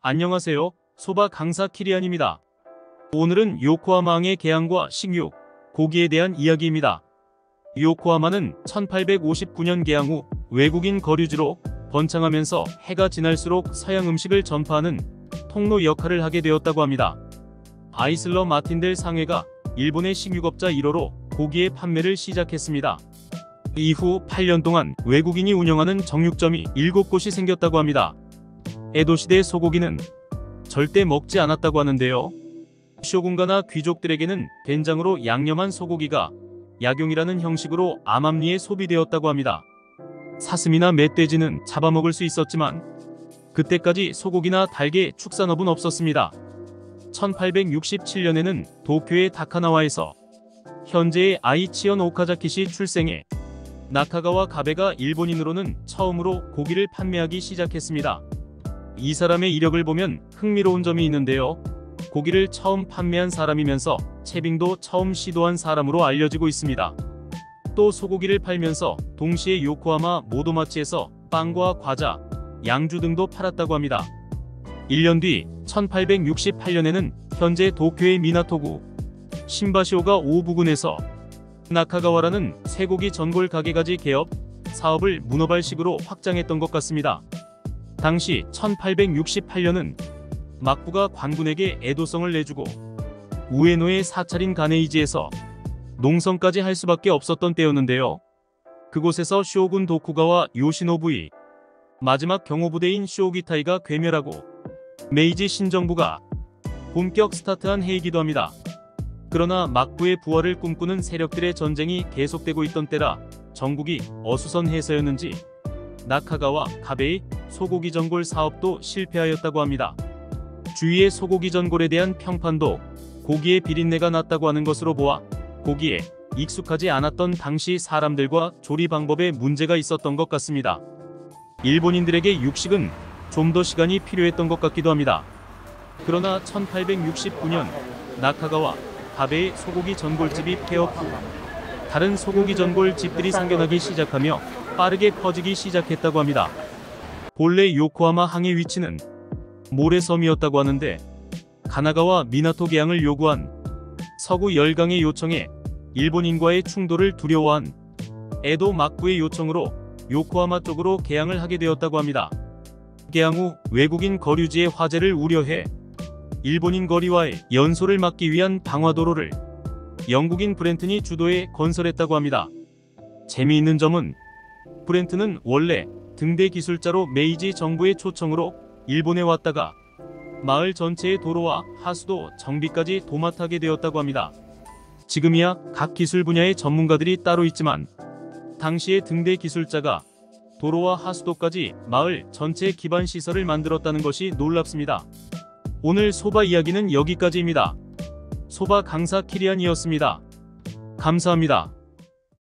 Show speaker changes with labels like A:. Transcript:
A: 안녕하세요. 소바 강사 키리안입니다. 오늘은 요코하마항의 개항과 식육, 고기에 대한 이야기입니다. 요코하마는 1859년 개항 후 외국인 거류지로 번창하면서 해가 지날수록 서양 음식을 전파하는 통로 역할을 하게 되었다고 합니다. 아이슬러 마틴 델 상회가 일본의 식육업자 1호로 고기의 판매를 시작했습니다. 이후 8년 동안 외국인이 운영하는 정육점이 7곳이 생겼다고 합니다. 에도시대 소고기는 절대 먹지 않았다고 하는데요. 쇼군가나 귀족들에게는 된장으로 양념한 소고기가 약용이라는 형식으로 암암리에 소비되었다고 합니다. 사슴이나 멧돼지는 잡아먹을 수 있었지만 그때까지 소고기나 닭의 축산업은 없었습니다. 1867년에는 도쿄의 다카나와에서 현재의 아이치현 오카자키시 출생의 나카가와 가베가 일본인으로는 처음으로 고기를 판매하기 시작했습니다. 이 사람의 이력을 보면 흥미로운 점이 있는데요. 고기를 처음 판매한 사람이면서 채빙도 처음 시도한 사람으로 알려지고 있습니다. 또 소고기를 팔면서 동시에 요코하마 모도마치에서 빵과 과자, 양주 등도 팔았다고 합니다. 1년 뒤 1868년에는 현재 도쿄의 미나토구 신바시오가 오부군에서 나카가와라는 쇠고기 전골 가게까지 개업, 사업을 문어발식으로 확장했던 것 같습니다. 당시 1868년은 막부가 관군에게 애도성을 내주고 우에노의 사찰인 가네이지에서 농성까지 할 수밖에 없었던 때였는데요. 그곳에서 쇼군 도쿠가와 요시노부의 마지막 경호부대인 쇼기타이가 괴멸하고 메이지 신정부가 본격 스타트한 해이기도 합니다. 그러나 막부의 부활을 꿈꾸는 세력들의 전쟁이 계속되고 있던 때라 전국이 어수선해서였는지 나카가와 가베의 소고기 전골 사업도 실패하였다고 합니다. 주위의 소고기 전골에 대한 평판도 고기의 비린내가 났다고 하는 것으로 보아 고기에 익숙하지 않았던 당시 사람들과 조리 방법에 문제가 있었던 것 같습니다. 일본인들에게 육식은 좀 더 시간이 필요했던 것 같기도 합니다. 그러나 1869년 나카가와 가베의 소고기 전골집이 폐업 후 다른 소고기 전골 집들이 생겨나기 시작하며 빠르게 퍼지기 시작했다고 합니다. 본래 요코하마 항의 위치는 모래섬이었다고 하는데 가나가와 미나토 개항을 요구한 서구 열강의 요청에 일본인과의 충돌을 두려워한 에도 막부의 요청으로 요코하마 쪽으로 개항을 하게 되었다고 합니다. 개항 후 외국인 거류지의 화재를 우려해 일본인 거리와의 연소를 막기 위한 방화도로를 영국인 브렌튼이 주도해 건설했다고 합니다. 재미있는 점은 브렌튼은 원래 등대 기술자로 메이지 정부의 초청으로 일본에 왔다가 마을 전체의 도로와 하수도 정비까지 도맡하게 되었다고 합니다. 지금이야 각 기술 분야의 전문가들이 따로 있지만 당시의 등대 기술자가 도로와 하수도까지 마을 전체 기반 시설을 만들었다는 것이 놀랍습니다. 오늘 소바 이야기는 여기까지입니다. 소바 강사 키리안이었습니다. 감사합니다.